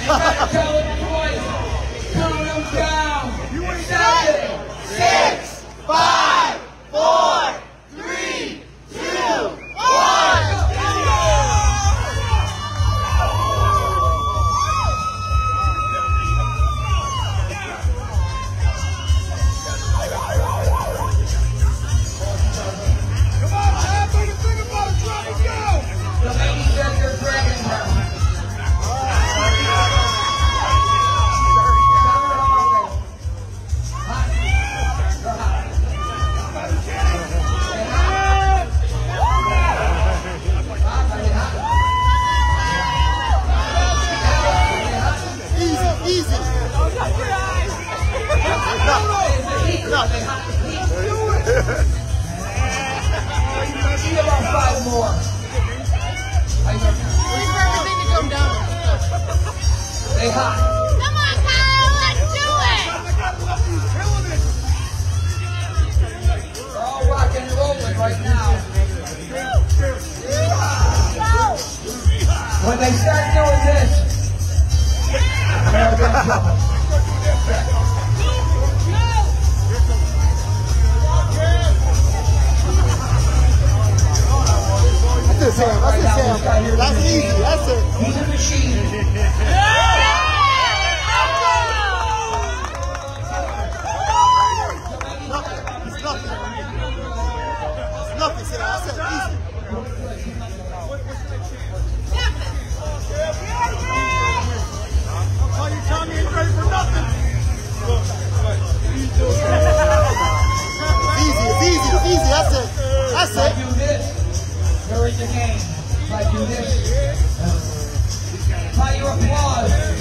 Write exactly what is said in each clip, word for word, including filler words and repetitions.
gotta tell them twice. Count them down. You ain't seven, six, five, four, three, two, one. Stay hot. Come on, Kyle, let's do it! We're all rocking and rolling right now. When they start doing this, they're in trouble. That's it, Sam. That's it, Sam. That's easy. That's it. He's a machine. Nothing, Sam. That's it. Easy. Oh, you tell me he's ready for nothing. It's easy. It's easy. It's easy. That's it. That's If I it. do this, you're in the game. If I do this, by your applause.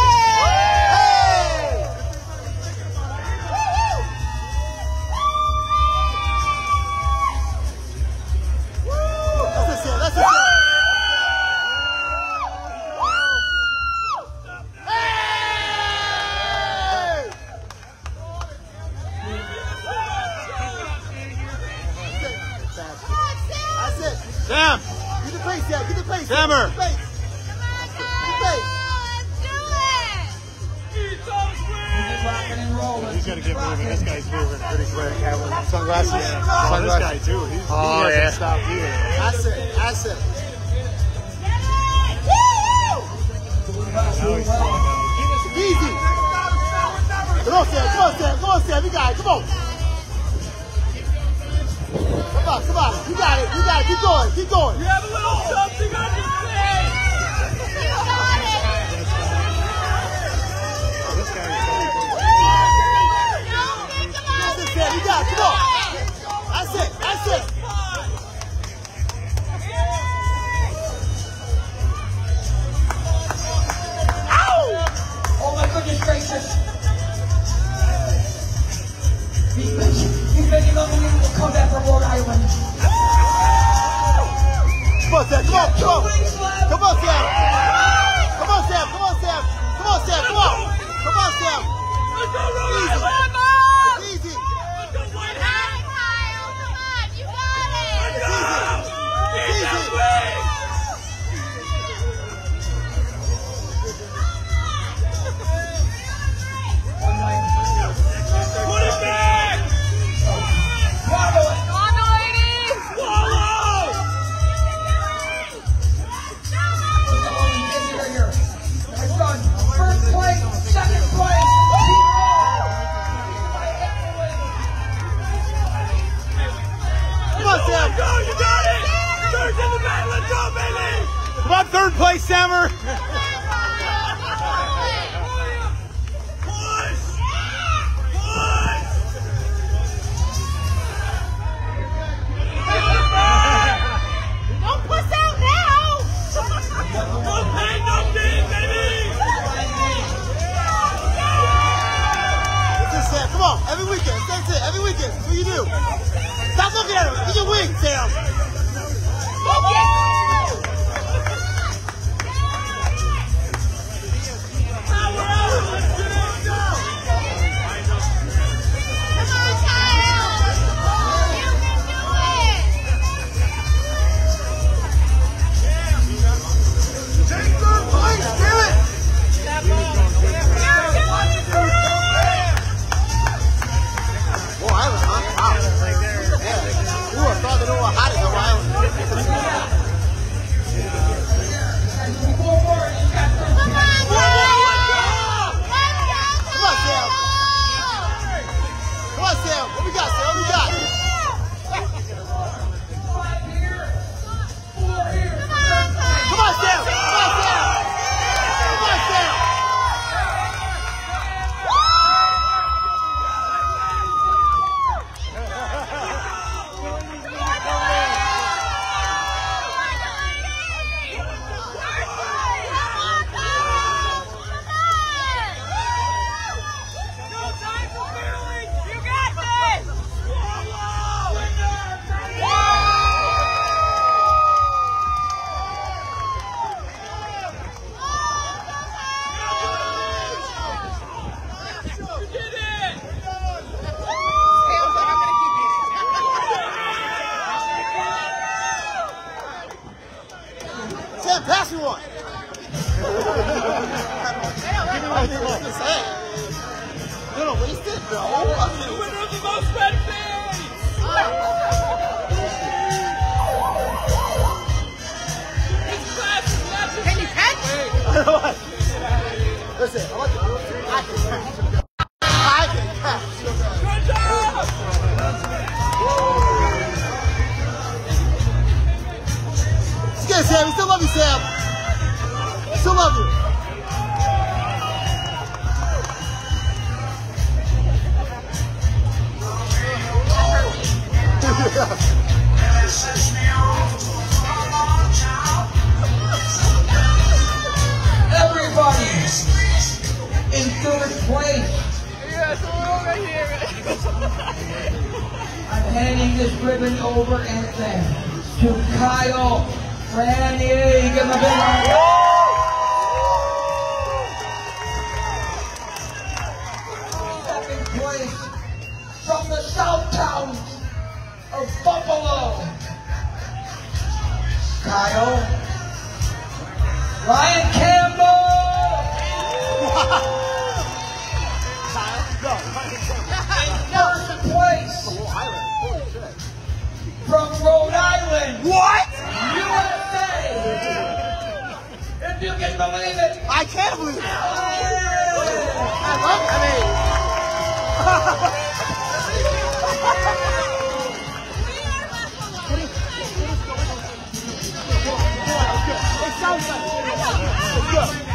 Sam! Get the pace, yeah, get the pace. Sammer! Get the pace. Come on, Kyle, let's do it! Rocking and rolling. He's got to get moving. This guy's moving pretty quick. Sunglasses. Oh, Sunglasses. this guy too. He's, Oh, he yeah. hasn't stopped either. That's it. That's it. Now he's slowing down. Easy. Come on, Sam. Come on, Sam. Come on, Sam. You got it. Come on. Come on, come on. You got it. You got it. Keep going. Keep going. You have a little something on your face. You got it! This guy's That's it, Sam. You got it. Come on. That's it. That's it. Oh my goodness gracious. He's making, he's making an unbelievable comeback from Rhode Island. Come on, Sam. Come on. Come on. Listen, I want to. I can catch. I can catch. Good job! It's good, Sam. We still love you, Sam. We still love you. Everybody in third place. Yes, we're over here. I'm handing this ribbon over and then to Kyle Randy. Give him a big round. Second place from the South Towns of Buffalo, Kyle Ryan Campbell. First place from Rhode Island. What? U S A. If you can believe it. I can't believe it. I love it. I mean. It sounds like it's good.